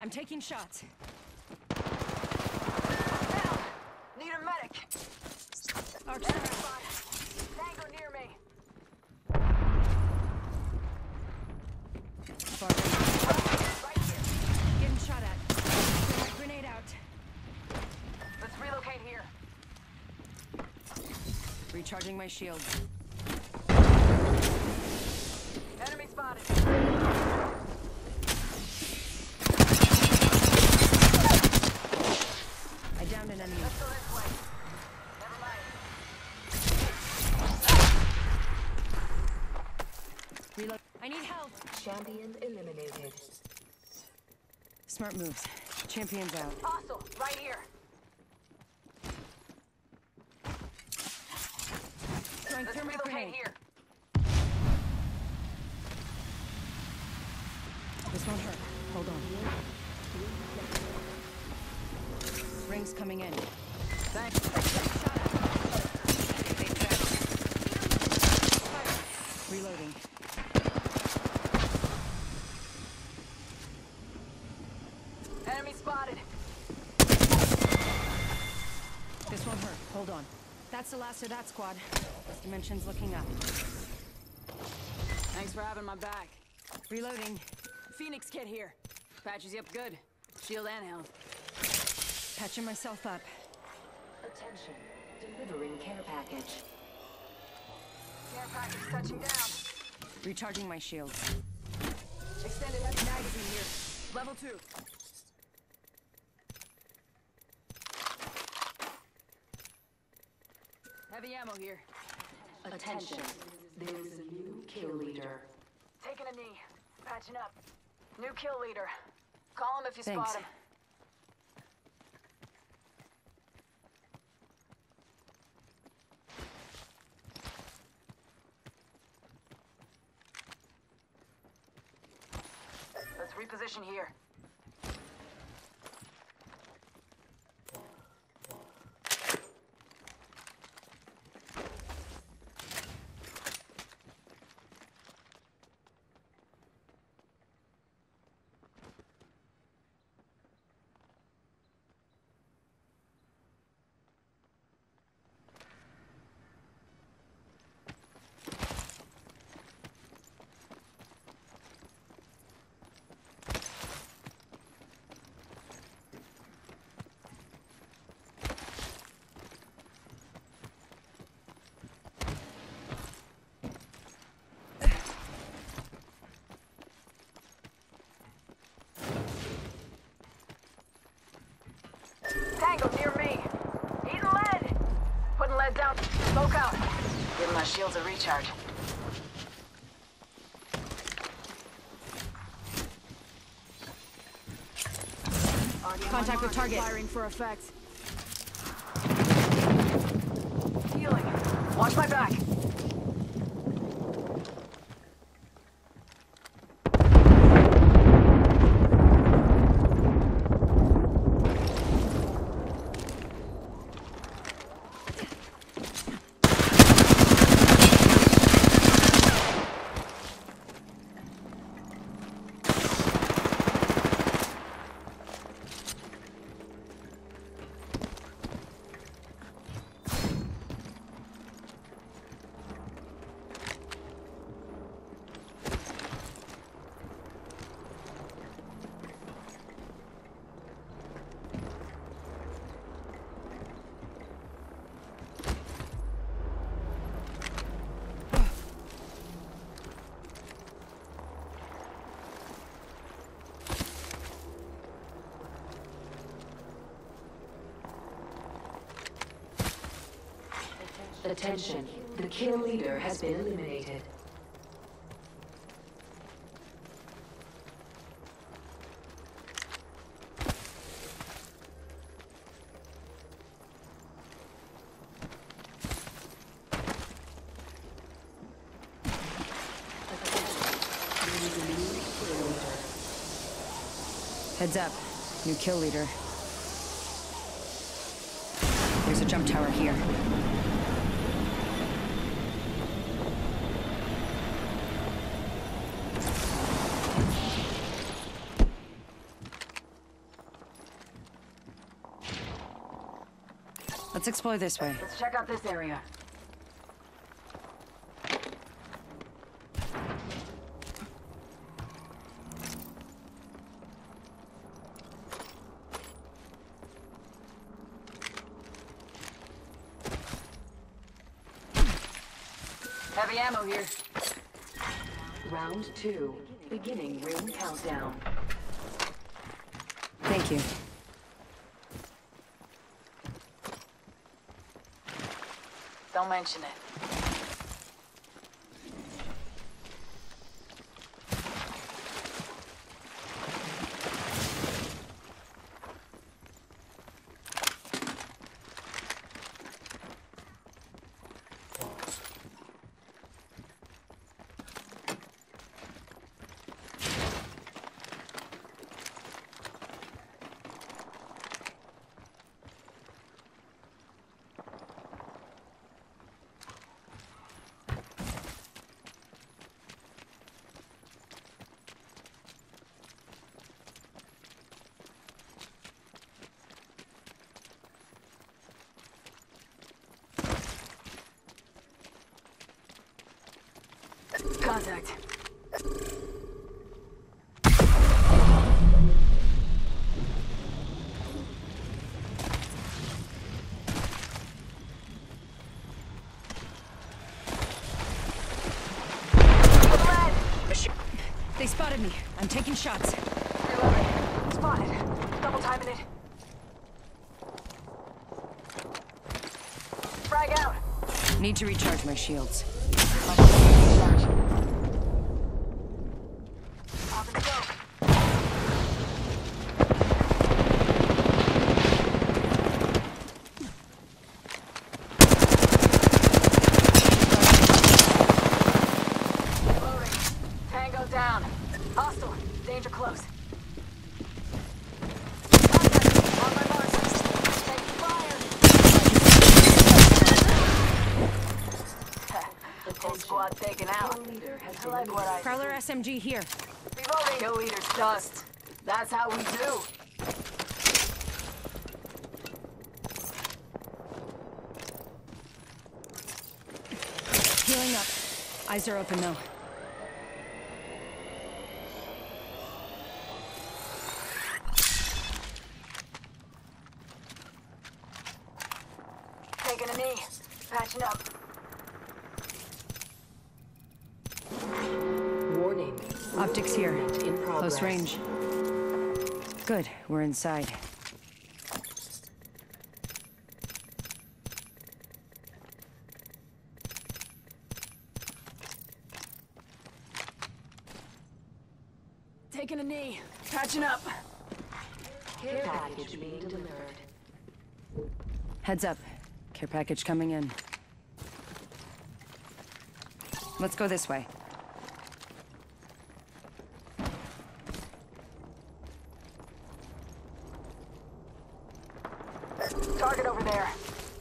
I'm taking shots. Down! Need a medic! Arc Enemy star. spotted! Tango near me! Far range. Right here! Getting shot at. Grenade out. Let's relocate here. Recharging my shield. Enemy spotted! I downed an enemy. Let's go this way. Never mind. Reload. I need help. Champion eliminated. Smart moves. Champions out. Hostile! Right here! Throwing Let's thermite relocate grenade. here. This won't hurt. Hold on. Rings coming in. Thanks. Reloading. Enemy spotted! This won't hurt. Hold on. That's the last of that squad. This dimension's looking up. Thanks for having my back. Reloading. Phoenix kit here. Patches you up good. Shield and health. Patching myself up. Attention. Delivering care package. Care package touching down. Recharging my shield. Extended heavy magazine here. Level 2. Heavy ammo here. Attention. There is a new kill leader. Taking a knee. Patching up. New kill leader. Call him if you Thanks. spot him. Let's reposition here. Tango near me. Eating lead. Putting lead down. Smoke out. Giving my shields a recharge. Contact with target. Firing for effect. Healing. Watch my back. Attention. The kill leader has been eliminated. Heads up. New kill leader. There's a jump tower here. Let's explore this way. Let's check out this area. Heavy ammo here. Round 2. Beginning ring countdown. Thank you. Don't mention it. Contact. They spotted me. I'm taking shots. Reloading. Spotted. Double timing it. Frag out. Need to recharge my shields. Pop and go. Loading. Tango down. Hostile. Danger close. Contact. On my mark. Take fire. Whole squad taken out. Kill leader has I been like what I Prowler SMG here. Reloading. Kill leader's dust. That's how we do. Healing up. Eyes are open though. Taking a knee. Patching up. Warning. Optics here. In progress. Close range. Good, we're inside. Taking a knee. Patching up. Care package being delivered. Heads up. Care package coming in. Let's go this way. Target over there.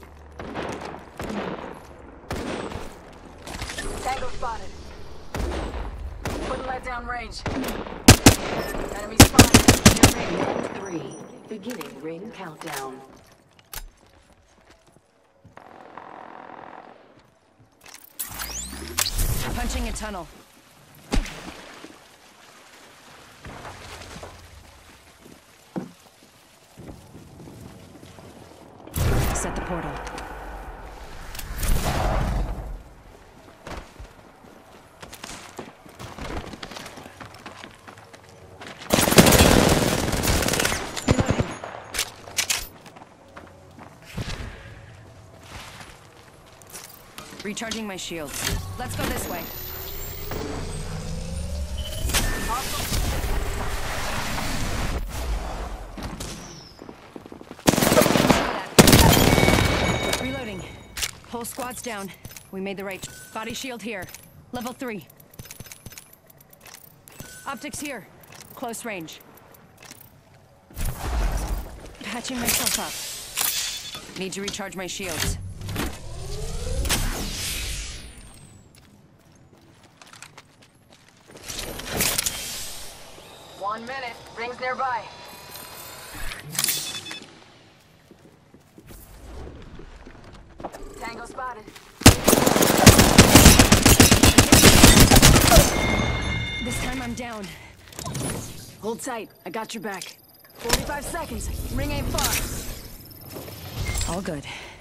Tango spotted. Putting lead down range. Enemy spotted. Round 3. Beginning ring countdown. Punching a tunnel. Set the portal. Reloading. Recharging my shields. Let's go this way. Reloading. Whole squad's down. We made the right body shield here. Level 3. Optics here. Close range. Patching myself up. Need to recharge my shields. One minute. Rings nearby. zone. Hold tight. I got your back. 45 seconds. Ring ain't far. All good.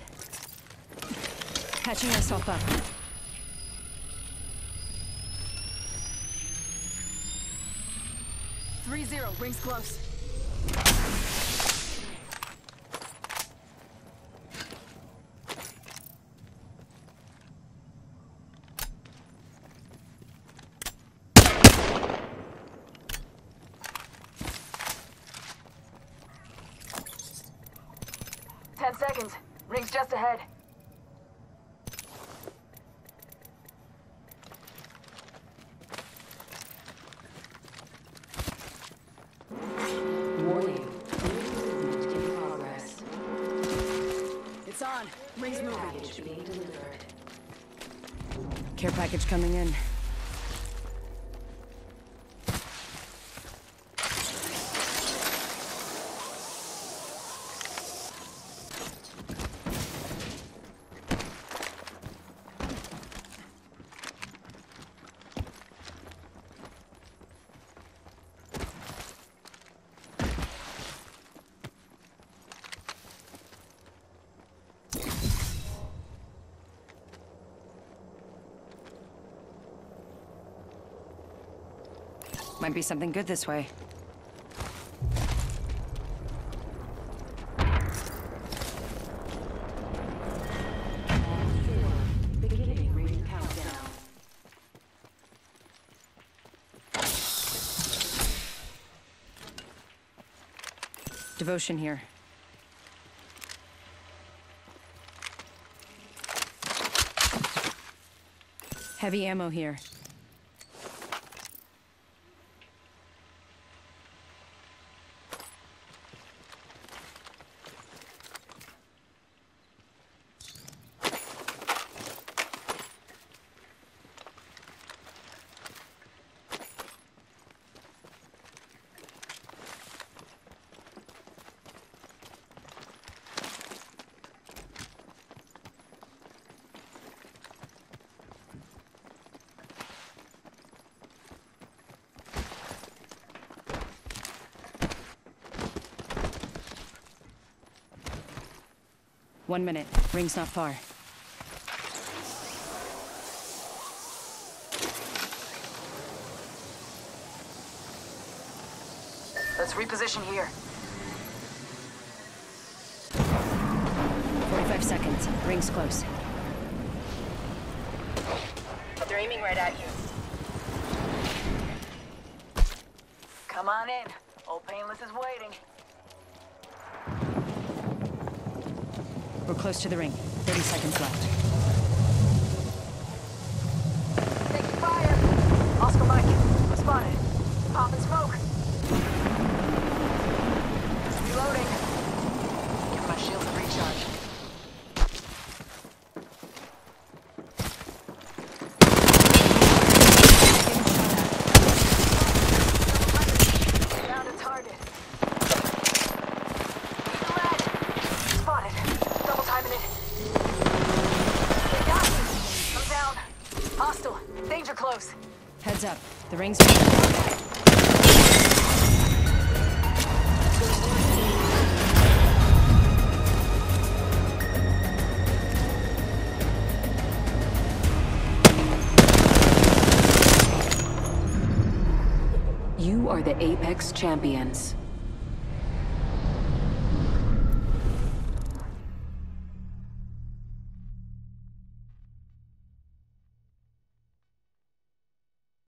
Patching myself up. .30. Rings close. Seconds. Ring's just ahead. Warning. Movement in progress. It's on. Ring's moving. Package being delivered. Care package coming in. Might be something good this way. Beginning ring countdown. Devotion here. Heavy ammo here. One minute. Ring's not far. Let's reposition here. 45 seconds. Ring's close. They're aiming right at you. Come on in. Old Painless is waiting. We're close to the ring. 30 seconds left. Taking fire. Oscar Mike. Spotted. Popping smoke. Reloading. Give my shields a recharge. Found a target. Spotted. Double timing it. They got me. I'm down. Hostile. Danger close. Heads up. The ring's... You are the Apex Champions.